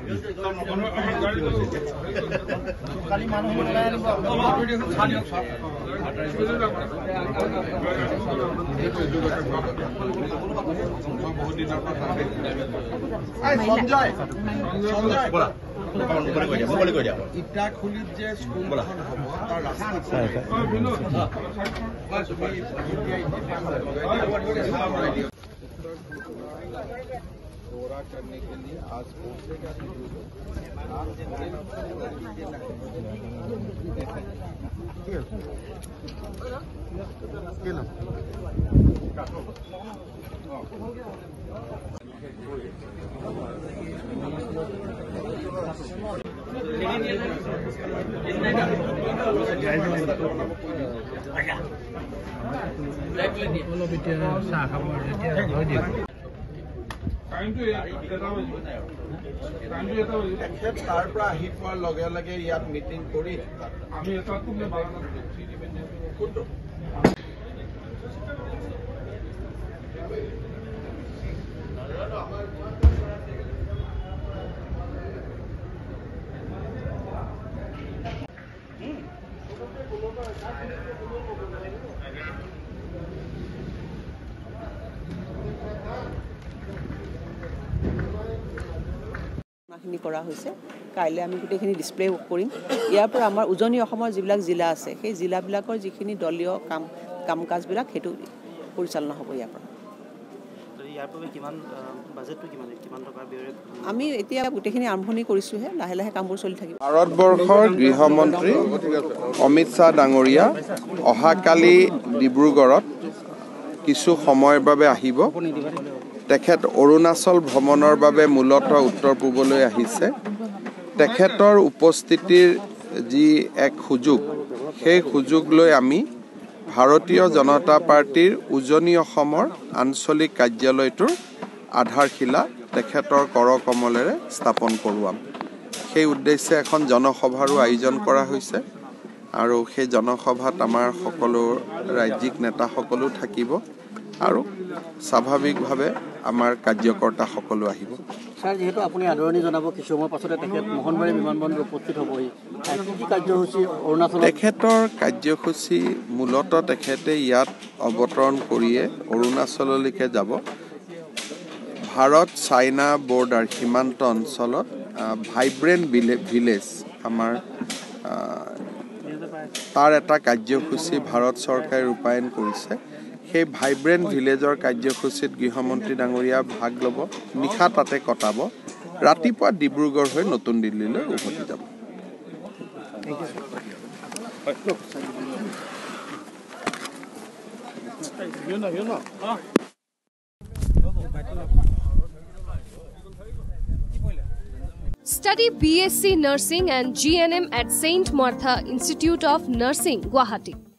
ইটা খুলিত যে স্কুলখন হ'ব তাৰ ৰাস্তা दौरा करने के लिए आज पहुंचेगा তাৰ পৰা আহি পোৱাৰ লগে লগে ইয়াত মিটিং কৰি আমি কৰা হৈছে কাইলৈ আমি গোটেইখিনি ডিসপ্লে কৰিম ইয়াৰ পৰা আমাৰ উজনি অসমৰ যিবিলাক জিলা আছে সেই জিলাবিলাকৰ যিখিনি দলীয় কাম কাজবিলাক হেতু পৰিচালনা হ'ব ইয়াৰ পৰা ইয়াৰ বাবে কিমান বাজেটটো কিমান টকা ব্যয় আমি এতিয়া গোটেইখিনি আৰম্ভণি কৰিছোঁ হে লাহে লাহে কামবোৰ চলি থাকিব ভাৰতবৰ্ষৰ গৃহমন্ত্ৰী অমিত শাহ ডাঙৰীয়া অহাকালি ডিব্ৰুগড়ত কিছু সময়ৰ বাবে আহিব তেখেত অৰুণাচল ভ্ৰমণৰ বাবে মূলতঃ উত্তৰ পূবলৈ আহিছে তেখেতৰ উপস্থিতিৰ যি এক সুযোগ সেই সুযোগ লৈ আমি ভাৰতীয় জনতা পাৰ্টিৰ উজনি অসমৰ আঞ্চলিক কাৰ্যালয়টোৰ আধাৰশিলা তেখেতৰ কৰকমলেৰে স্থাপন কৰোৱাম সেই উদ্দেশ্যে এখন জনসভাৰো আয়োজন কৰা হৈছে আৰু সেই জনসভাত আমাৰ সকলো ৰাজ্যিক নেতাসকলো থাকিব আৰু স্বাভাৱিকভাৱে আমাৰ কাৰ্যকৰ্তা সকলো আহিব স্যাৰ যেহেতু আপুনি আদৰণি জনাব কিছু সময় পাছতে তেখেত মোহনবাৰী বিমানবন্দৰত উপস্থিত হ'বহি কি কাৰ্যসূচী অৰুণাচল তেখেতৰ কাৰ্যসূচী মূলতঃ তেখেতে ইয়াত অৱতৰণ কৰিয়ে অৰুণাচললৈকে যাব ভাৰত চাইনা বৰ্ডাৰ সীমান্ত অঞ্চলত ভাইব্ৰেণ্ট ভিলেজ আমাৰ তাৰ এটা কাৰ্যসূচী ভাৰত চৰকাৰে ৰূপায়ণ কৰিছে সেই ভাইব্ৰেণ্ট ভিলেজৰ কাৰ্যসূচীত গৃহমন্ত্ৰী ডাঙৰীয়া ভাগ ল'ব নিশা তাতে কটাব ৰাতিপুৱা ডিব্ৰুগড় হৈ নতুন দিল্লীলৈ উভতি যাব Study BSc Nursing and GNM at Saint Martha Institute of Nursing, Guwahati.